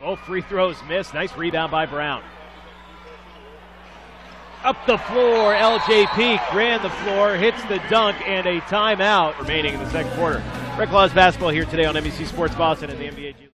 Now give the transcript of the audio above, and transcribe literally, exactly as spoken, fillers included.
Both free throws missed. Nice rebound by Brown. Up the floor, L J Peak ran the floor, hits the dunk, and a timeout remaining in the second quarter. Red Claws basketball here today on N B C Sports Boston and the N B A G.